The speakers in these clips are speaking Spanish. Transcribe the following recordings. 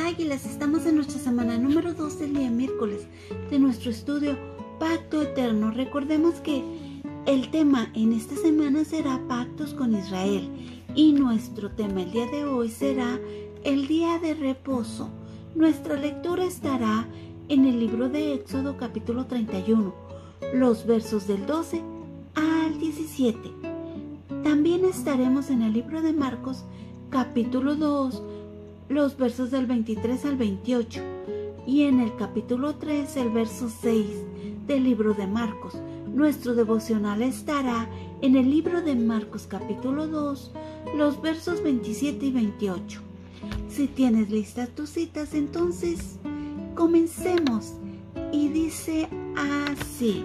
Águilas, estamos en nuestra semana número 2 del día miércoles de nuestro estudio Pacto Eterno. Recordemos que el tema en esta semana será Pactos con Israel y nuestro tema el día de hoy será el día de reposo. Nuestra lectura estará en el libro de Éxodo capítulo 31, los versos del 12 al 17. También estaremos en el libro de Marcos capítulo 2, los versos del 23 al 28, y en el capítulo 3, el verso 6 del libro de Marcos. Nuestro devocional estará en el libro de Marcos capítulo 2, los versos 27 y 28. Si tienes listas tus citas, entonces comencemos. Y dice así: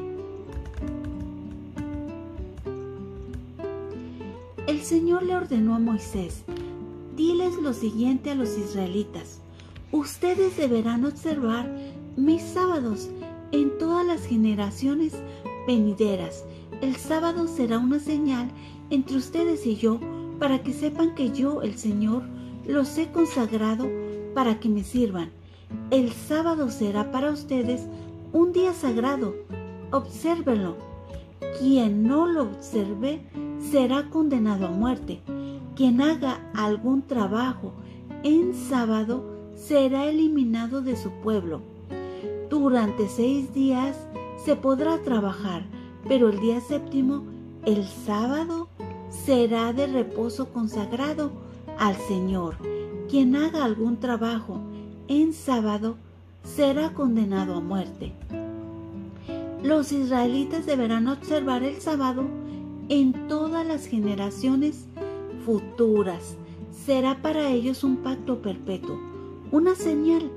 el Señor le ordenó a Moisés: diles lo siguiente a los israelitas: ustedes deberán observar mis sábados en todas las generaciones venideras. El sábado será una señal entre ustedes y yo, para que sepan que yo, el Señor, los he consagrado para que me sirvan. El sábado será para ustedes un día sagrado. Obsérvenlo. Quien no lo observe será condenado a muerte. Quien haga algún trabajo en sábado será eliminado de su pueblo. Durante 6 días se podrá trabajar, pero el día séptimo, el sábado, será de reposo consagrado al Señor. Quien haga algún trabajo en sábado será condenado a muerte. Los israelitas deberán observar el sábado en todas las generaciones futuras. Será para ellos un pacto perpetuo, una señal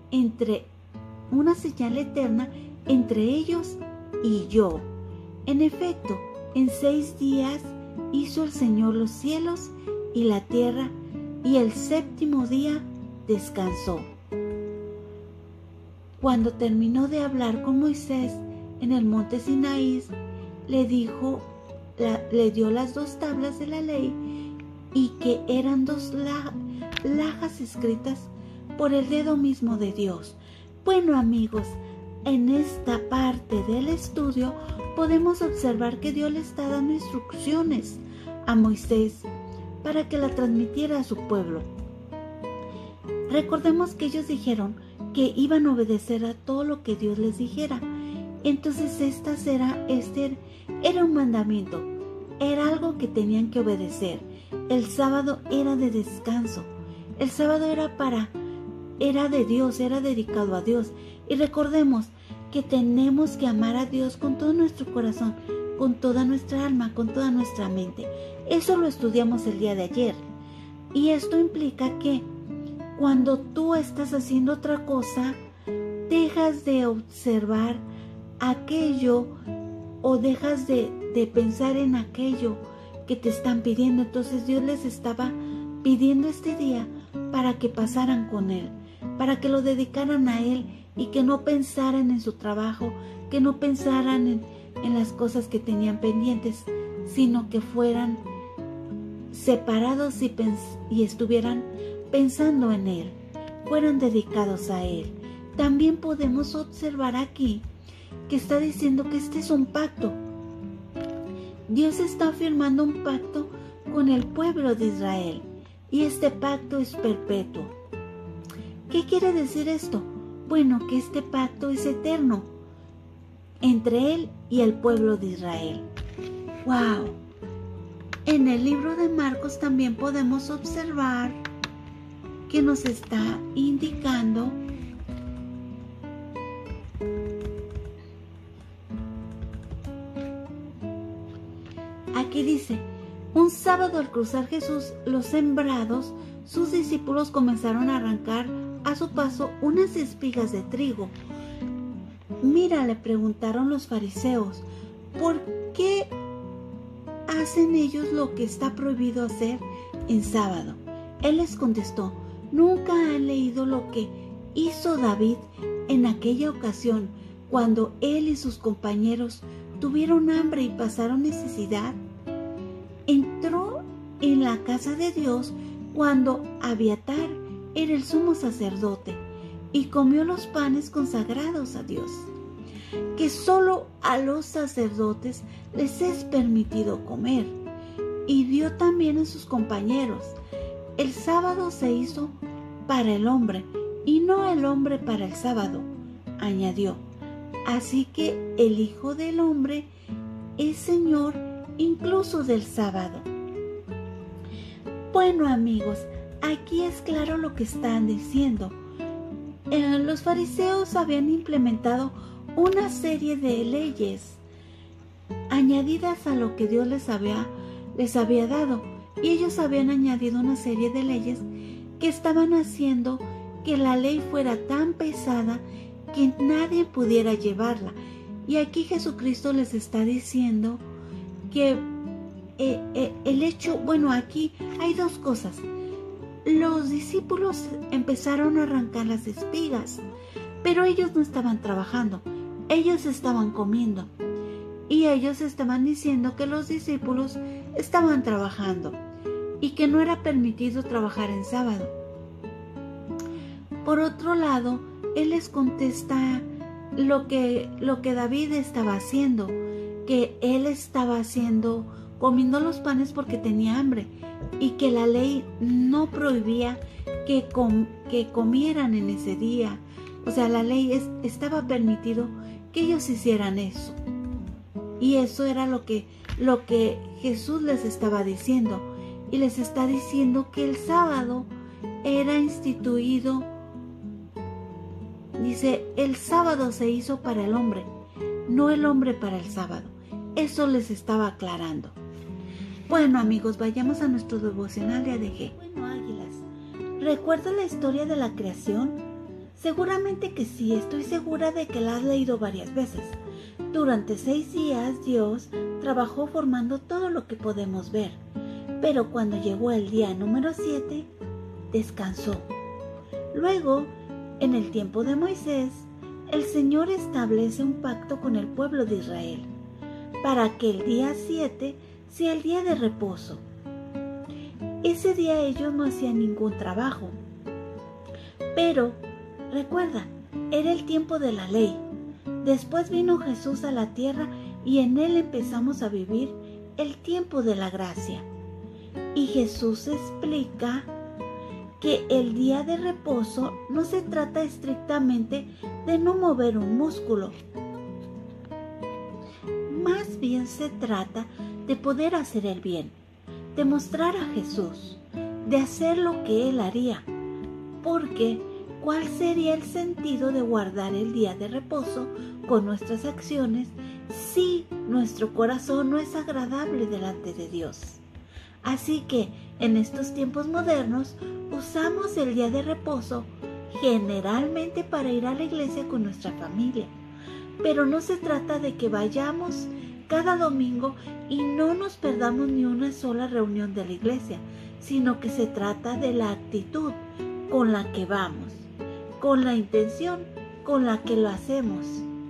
eterna entre ellos y yo. En efecto, en 6 días hizo el Señor los cielos y la tierra, y el séptimo día descansó. Cuando terminó de hablar con Moisés en el monte Sinaí, le dio las 2 tablas de la ley, y que eran 2 lajas escritas por el dedo mismo de Dios. Bueno, amigos, en esta parte del estudio podemos observar que Dios le está dando instrucciones a Moisés para que la transmitiera a su pueblo. Recordemos que ellos dijeron que iban a obedecer a todo lo que Dios les dijera. Entonces este era un mandamiento, era algo que tenían que obedecer. El sábado era de descanso, el sábado era de Dios, era dedicado a Dios. Y recordemos que tenemos que amar a Dios con todo nuestro corazón, con toda nuestra alma, con toda nuestra mente. Eso lo estudiamos el día de ayer. Y esto implica que cuando tú estás haciendo otra cosa, dejas de observar aquello o dejas de pensar en aquello que te están pidiendo. Entonces Dios les estaba pidiendo este día para que pasaran con Él, para que lo dedicaran a Él y que no pensaran en su trabajo, que no pensaran en las cosas que tenían pendientes, sino que fueran separados y estuvieran pensando en Él, fueran dedicados a Él. También podemos observar aquí que está diciendo que este es un pacto. Dios está firmando un pacto con el pueblo de Israel, y este pacto es perpetuo. ¿Qué quiere decir esto? Bueno, que este pacto es eterno entre Él y el pueblo de Israel. ¡Wow! En el libro de Marcos también podemos observar que nos está indicando aquí dice: un sábado, al cruzar Jesús los sembrados, sus discípulos comenzaron a arrancar a su paso unas espigas de trigo. Mira, le preguntaron los fariseos, ¿por qué hacen ellos lo que está prohibido hacer en sábado? Él les contestó: ¿nunca han leído lo que hizo David en aquella ocasión, cuando él y sus compañeros tuvieron hambre y pasaron necesidad? Entró en la casa de Dios cuando Abiatar, era el sumo sacerdote y comió los panes consagrados a Dios, que solo a los sacerdotes les es permitido comer, y dio también a sus compañeros. El sábado se hizo para el hombre, y no el hombre para el sábado, añadió. Así que el Hijo del Hombre es Señor incluso del sábado. Bueno, amigos, aquí es claro lo que están diciendo. Los fariseos habían implementado una serie de leyes añadidas a lo que Dios les había dado, y ellos habían añadido una serie de leyes que estaban haciendo que la ley fuera tan pesada que nadie pudiera llevarla. Y aquí Jesucristo les está diciendo que aquí hay dos cosas. Los discípulos empezaron a arrancar las espigas, pero ellos no estaban trabajando, ellos estaban comiendo. Y ellos estaban diciendo que los discípulos estaban trabajando y que no era permitido trabajar en sábado. Por otro lado, Él les contesta lo que David estaba haciendo, que Él estaba comiendo los panes porque tenía hambre, y que la ley no prohibía que comieran en ese día. O sea, la ley estaba permitido que ellos hicieran eso. Y eso era lo que Jesús les estaba diciendo. Y les está diciendo que el sábado era instituido. Dice, el sábado se hizo para el hombre, no el hombre para el sábado. Eso les estaba aclarando. Bueno, amigos, vayamos a nuestro devocional de ADG. Bueno, águilas, ¿recuerdas la historia de la creación? Seguramente que sí, estoy segura de que la has leído varias veces. Durante 6 días Dios trabajó formando todo lo que podemos ver, pero cuando llegó el día número 7, descansó. Luego, en el tiempo de Moisés, el Señor establece un pacto con el pueblo de Israel para que el día 7 sea el día de reposo. Ese día ellos no hacían ningún trabajo. Pero, recuerda, era el tiempo de la ley. Después vino Jesús a la tierra y en Él empezamos a vivir el tiempo de la gracia. Y Jesús explica que el día de reposo no se trata estrictamente de no mover un músculo. Más bien se trata de poder hacer el bien, de mostrar a Jesús, de hacer lo que Él haría. Porque, ¿cuál sería el sentido de guardar el día de reposo con nuestras acciones si nuestro corazón no es agradable delante de Dios? Así que, en estos tiempos modernos, usamos el día de reposo generalmente para ir a la iglesia con nuestra familia. Pero no se trata de que vayamos cada domingo y no nos perdamos ni una sola reunión de la iglesia, sino que se trata de la actitud con la que vamos, con la intención con la que lo hacemos.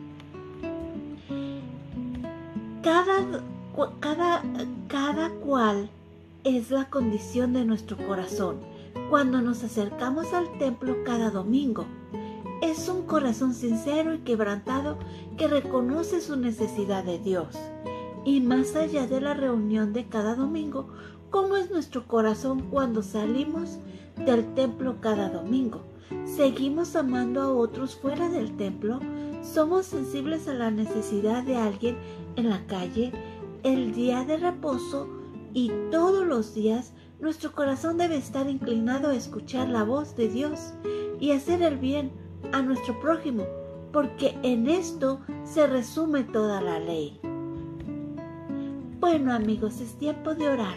Cada cual es la condición de nuestro corazón cuando nos acercamos al templo cada domingo. Es un corazón sincero y quebrantado que reconoce su necesidad de Dios. Y más allá de la reunión de cada domingo, ¿cómo es nuestro corazón cuando salimos del templo cada domingo? ¿Seguimos amando a otros fuera del templo? ¿Somos sensibles a la necesidad de alguien en la calle? El día de reposo y todos los días, nuestro corazón debe estar inclinado a escuchar la voz de Dios y hacer el bien a nuestro prójimo, porque en esto se resume toda la ley. Bueno, amigos, es tiempo de orar.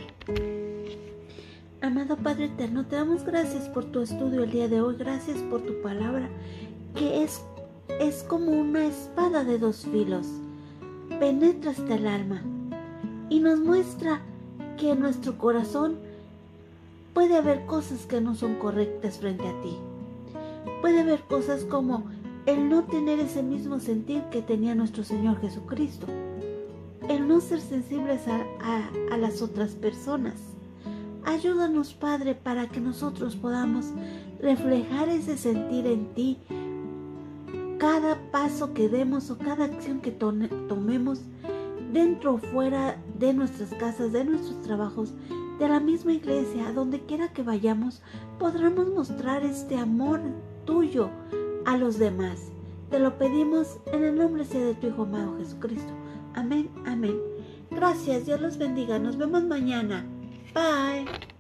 Amado Padre Eterno, te damos gracias por tu estudio el día de hoy. Gracias por tu palabra, que es como una espada de 2 filos. Penetra hasta el alma y nos muestra que en nuestro corazón puede haber cosas que no son correctas frente a ti. Puede haber cosas como el no tener ese mismo sentir que tenía nuestro Señor Jesucristo. El no ser sensibles a las otras personas. Ayúdanos, Padre, para que nosotros podamos reflejar ese sentir en ti. Cada paso que demos o cada acción que tomemos dentro o fuera de nuestras casas, de nuestros trabajos, de la misma iglesia, a donde quiera que vayamos, podremos mostrar este amor tuyo a los demás. Te lo pedimos en el nombre sea de tu Hijo amado Jesucristo. Amén, amén. Gracias, Dios los bendiga. Nos vemos mañana. Bye.